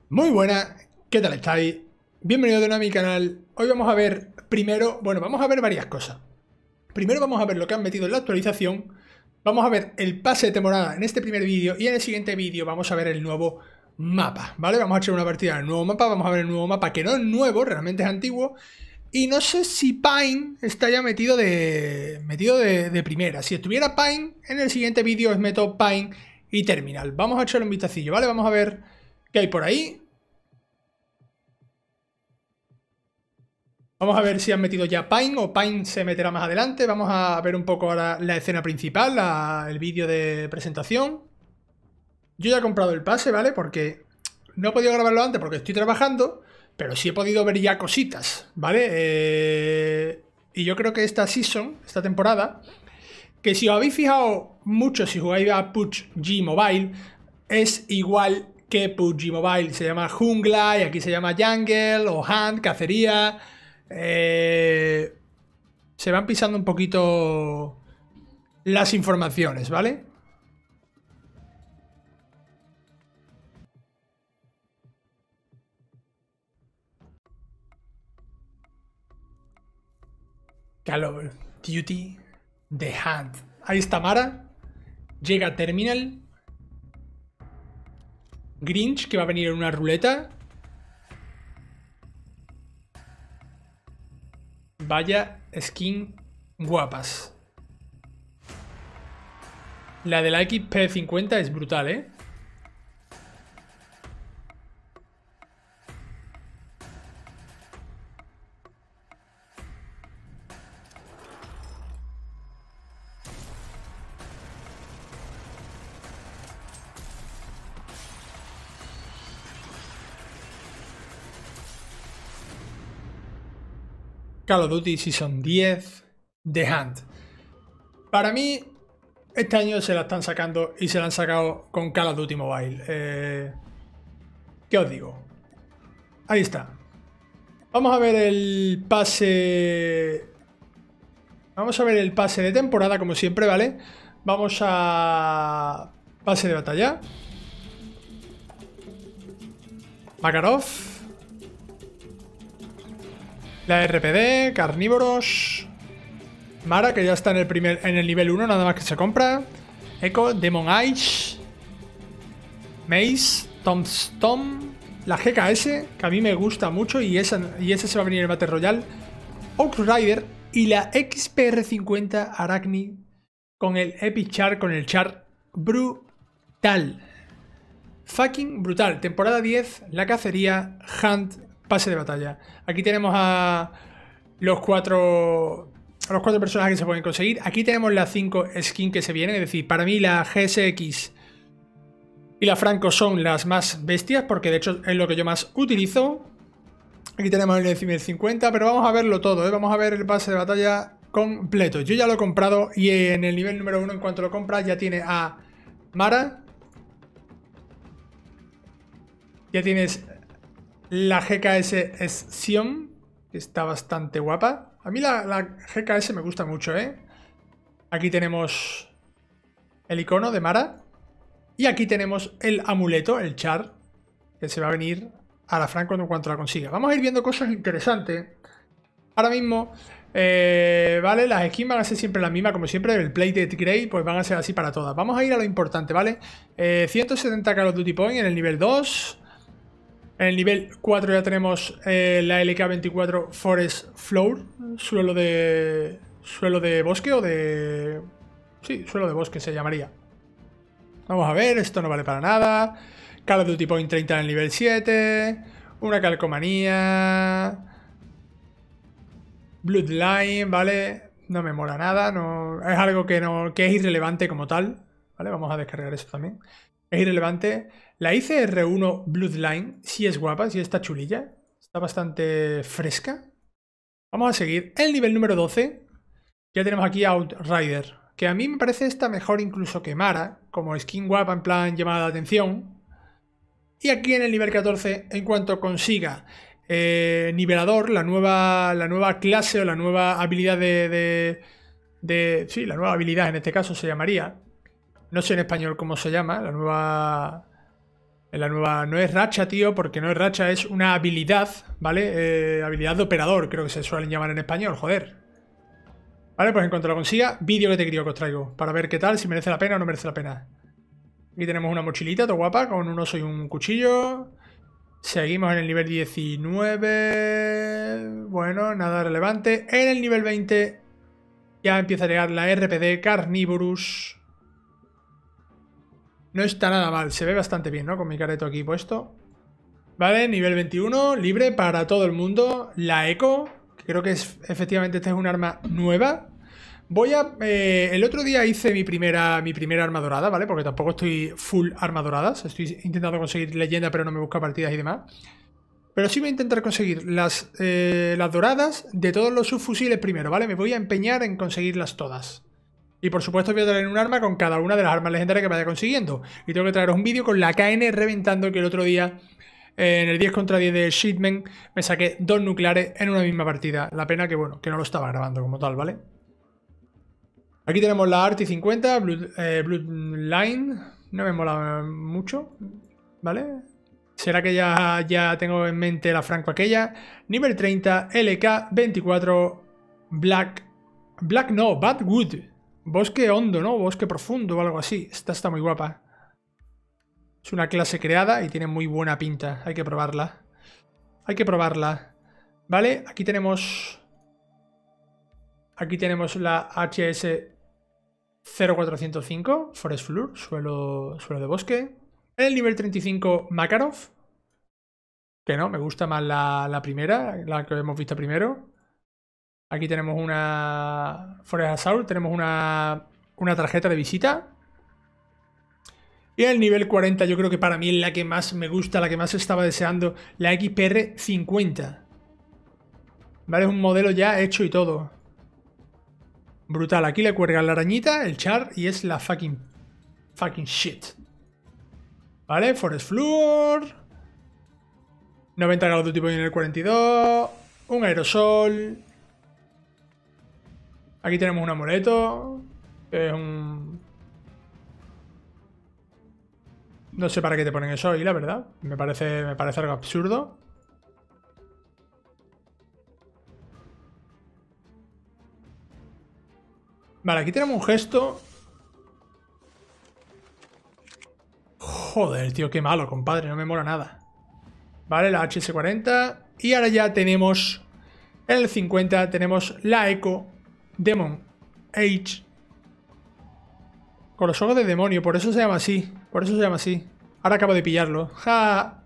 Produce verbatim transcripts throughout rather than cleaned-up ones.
Muy buenas, ¿qué tal estáis? Bienvenido de nuevo a mi canal. Hoy vamos a ver primero, bueno, vamos a ver varias cosas. Primero vamos a ver lo que han metido en la actualización. Vamos a ver el pase de temporada en este primer vídeo y en el siguiente vídeo vamos a ver el nuevo mapa, ¿vale? Vamos a echar una partida del nuevo mapa, vamos a ver el nuevo mapa que no es nuevo, realmente es antiguo. Y no sé si Pine está ya metido de metido de, de primera. Si estuviera Pine, en el siguiente vídeo os meto Pine y Terminal. Vamos a echarle un vistacillo, ¿vale? Vamos a ver qué hay por ahí. Vamos a ver si han metido ya Pine o Pine se meterá más adelante. Vamos a ver un poco ahora la escena principal, la, el vídeo de presentación. Yo ya he comprado el pase, ¿vale? Porque no he podido grabarlo antes porque estoy trabajando, pero sí he podido ver ya cositas, ¿vale? Eh, y yo creo que esta season, esta temporada, que si os habéis fijado mucho si jugáis a P U B G Mobile, es igual que P U B G Mobile. Se llama Jungla y aquí se llama Jungle o Hunt, cacería. Eh, se van pisando un poquito las informaciones, ¿vale? Call of Duty The Hunt. Ahí está Mara. Llega Terminal. Grinch, que va a venir en una ruleta. Vaya skin guapas. La de la X P cincuenta es brutal, ¿eh? Call of Duty Season diez The Hunt. Para mí, este año se la están sacando y se la han sacado con Call of Duty Mobile. Eh, ¿Qué os digo? Ahí está. Vamos a ver el pase... Vamos a ver el pase de temporada, como siempre, ¿vale? Vamos a... Pase de batalla. Makarov. La R P D, carnívoros. Mara, que ya está en el primer en el nivel uno, nada más que se compra. Echo, Demon Eyes. Mace, Tom's Tom. La G K S, que a mí me gusta mucho y esa, y ese se va a venir en el Battle Royale. Outrider y la X P R cincuenta Arachne con el Epic Char, con el Char brutal. Fucking brutal. Temporada diez, la cacería, Hunt, pase de batalla. Aquí tenemos a los cuatro, a los cuatro personajes que se pueden conseguir. Aquí tenemos las cinco skins que se vienen. Es decir, para mí la G S X y la Franco son las más bestias, porque de hecho es lo que yo más utilizo. Aquí tenemos el nivel cincuenta, pero vamos a verlo todo, ¿eh? Vamos a ver el pase de batalla completo. Yo ya lo he comprado y en el nivel número uno, en cuanto lo compras, ya tiene a Mara. Ya tienes la G K S Sion, que está bastante guapa. A mí la, la G K S me gusta mucho, ¿eh? Aquí tenemos el icono de Mara. Y aquí tenemos el amuleto, el Char, que se va a venir a la Franco en cuanto la consiga. Vamos a ir viendo cosas interesantes. Ahora mismo, eh, ¿vale? Las skins van a ser siempre las mismas, como siempre. El Plated Grey, pues van a ser así para todas. Vamos a ir a lo importante, ¿vale? Eh, ciento setenta Call of Duty Point en el nivel dos. En el nivel cuatro ya tenemos eh, la L K veinticuatro Forest Floor, suelo de suelo de bosque o de... Sí, suelo de bosque se llamaría. Vamos a ver, esto no vale para nada. Call of Duty Point treinta en el nivel siete. Una calcomanía. Bloodline, ¿vale? No me mola nada, no, es algo que, no, que es irrelevante como tal, ¿vale? Vamos a descargar esto también. Es irrelevante. La I C R uno Bloodline sí es guapa, sí está chulilla. Está bastante fresca. Vamos a seguir. El nivel número doce. Ya tenemos aquí a Outrider, que a mí me parece esta mejor incluso que Mara, como skin guapa en plan llamada de atención. Y aquí en el nivel catorce, en cuanto consiga eh, Nivelador, la nueva, la nueva clase o la nueva habilidad de, de, de... Sí, la nueva habilidad en este caso se llamaría. No sé en español cómo se llama, la nueva... En la nueva... No es racha, tío, porque no es racha, es una habilidad, ¿vale? Eh, habilidad de operador, creo que se suelen llamar en español, joder. Vale, pues en cuanto lo consiga, vídeo que te quería que os traigo. Para ver qué tal, si merece la pena o no merece la pena. Aquí tenemos una mochilita, todo guapa, con un oso y un cuchillo. Seguimos en el nivel diecinueve. Bueno, nada relevante. En el nivel veinte ya empieza a llegar la R P D Carnivorous. No está nada mal, se ve bastante bien, ¿no? Con mi careto aquí puesto. Vale, nivel veintiuno, libre para todo el mundo. La Eco, que creo que es, efectivamente esta es un arma nueva. Voy a... Eh, el otro día hice mi primera, mi primera arma dorada, ¿vale? Porque tampoco estoy full arma doradas. Estoy intentando conseguir leyenda, pero no me busca partidas y demás. Pero sí voy a intentar conseguir las, eh, las doradas de todos los subfusiles primero, ¿vale? Me voy a empeñar en conseguirlas todas. Y por supuesto voy a traer un arma con cada una de las armas legendarias que vaya consiguiendo. Y tengo que traeros un vídeo con la K N reventando, que el otro día, eh, en el diez contra diez de Shipment, me saqué dos nucleares en una misma partida. La pena que, bueno, que no lo estaba grabando como tal, ¿vale? Aquí tenemos la Arty cincuenta, Blood, eh, Bloodline. No me mola mucho, ¿vale? Será que ya, ya tengo en mente la Franco aquella. Nivel treinta, L K veinticuatro, Black... Black no, Badwood. Bosque hondo, ¿no? Bosque profundo o algo así. Esta está muy guapa. Es una clase creada y tiene muy buena pinta. Hay que probarla. Hay que probarla. Vale, aquí tenemos... Aquí tenemos la H S cero cuatrocientos cinco, Forest Floor, suelo, suelo de bosque. En el nivel treinta y cinco, Makarov. Que no, me gusta más la, la primera, la que hemos visto primero. Aquí tenemos una Forest Assault, tenemos una, una tarjeta de visita. Y en el nivel cuarenta yo creo que para mí es la que más me gusta, la que más estaba deseando, la X P R cincuenta. Vale, es un modelo ya hecho y todo. Brutal, aquí le cuelgan la arañita, el char, y es la fucking, fucking shit. Vale, Forest Floor. noventa grados de tipo en el cuarenta y dos. Un aerosol. Aquí tenemos un amuleto. Que es un... No sé para qué te ponen eso ahí, la verdad. Me parece, me parece algo absurdo. Vale, aquí tenemos un gesto. Joder, tío, qué malo, compadre. No me mola nada. Vale, la H S cuarenta. Y ahora ya tenemos... En el cincuenta tenemos la Eco Demon Age. Con los ojos de demonio, por eso se llama así. Por eso se llama así. Ahora acabo de pillarlo. ¡Ja!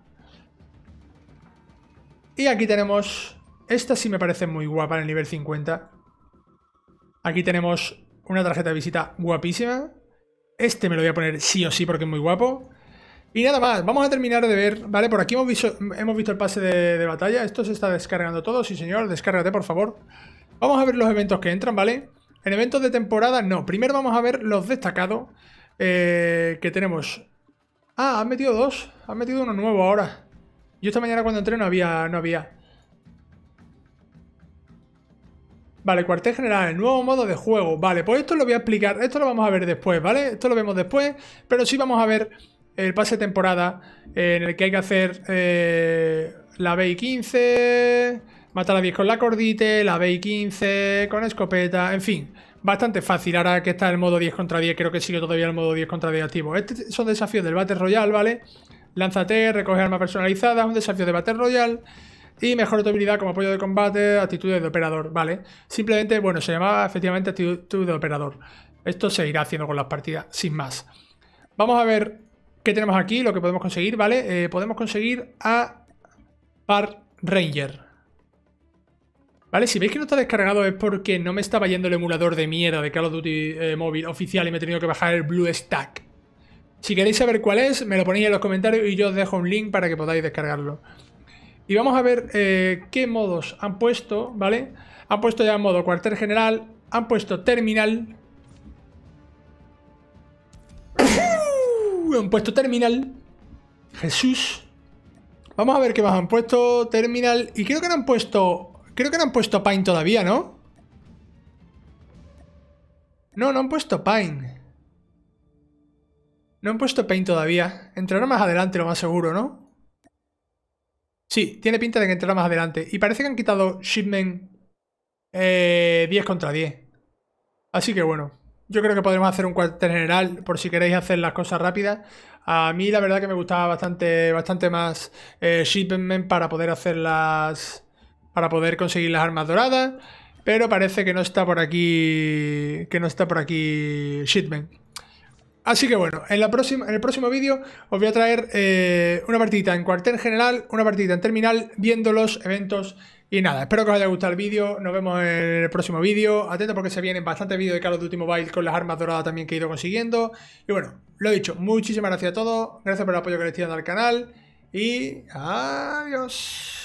Y aquí tenemos... Esta sí me parece muy guapa en el nivel cincuenta. Aquí tenemos una tarjeta de visita guapísima. Este me lo voy a poner sí o sí porque es muy guapo. Y nada más, vamos a terminar de ver, ¿vale? Por aquí hemos visto, hemos visto el pase de, de batalla. Esto se está descargando todo, sí señor, descárgate por favor. Vamos a ver los eventos que entran, ¿vale? En eventos de temporada, no. Primero vamos a ver los destacados eh, que tenemos. Ah, han metido dos. Han metido uno nuevo ahora. Yo esta mañana cuando entré no había... No había. Vale, cuartel general, el nuevo modo de juego. Vale, pues esto lo voy a explicar. Esto lo vamos a ver después, ¿vale? Esto lo vemos después. Pero sí vamos a ver el pase de temporada eh, en el que hay que hacer eh, la B I quince... Matar a diez con la cordite, la B I quince con escopeta, en fin, bastante fácil. Ahora que está el modo diez contra diez, creo que sigue todavía el modo diez contra diez activo. Estos son desafíos del Battle Royale, ¿vale? Lánzate, recoge armas personalizadas, un desafío de Battle Royale y mejora tu habilidad como apoyo de combate, actitudes de operador, ¿vale? Simplemente, bueno, se llamaba efectivamente actitud de operador. Esto se irá haciendo con las partidas, sin más. Vamos a ver qué tenemos aquí, lo que podemos conseguir, ¿vale? Eh, podemos conseguir a Park Ranger. Vale, si veis que no está descargado es porque no me estaba yendo el emulador de mierda de Call of Duty eh, móvil oficial y me he tenido que bajar el BlueStack. Si queréis saber cuál es, me lo ponéis en los comentarios y yo os dejo un link para que podáis descargarlo. Y vamos a ver eh, qué modos han puesto, ¿vale? Han puesto ya modo cuartel general, han puesto terminal. Han puesto terminal. Jesús. Vamos a ver qué más han puesto. Terminal. Y creo que no han puesto... Creo que no han puesto Pine todavía, ¿no? No, no han puesto Pine. No han puesto paint todavía. Entrará más adelante, lo más seguro, ¿no? Sí, tiene pinta de que entrará más adelante. Y parece que han quitado shipment eh, diez contra diez. Así que bueno, yo creo que podremos hacer un cuartel general por si queréis hacer las cosas rápidas. A mí la verdad que me gustaba bastante, bastante más eh, shipment para poder hacer las... para poder conseguir las armas doradas. Pero parece que no está por aquí... que no está por aquí shipment. Así que bueno, en, la próxima, en el próximo vídeo os voy a traer eh, una partidita en cuartel general, una partidita en terminal, viendo los eventos y nada. Espero que os haya gustado el vídeo, nos vemos en el próximo vídeo. Atento porque se vienen bastantes vídeos de Call of Duty Mobile con las armas doradas también que he ido consiguiendo. Y bueno, lo he dicho, muchísimas gracias a todos, gracias por el apoyo que le estoy dando al canal y adiós.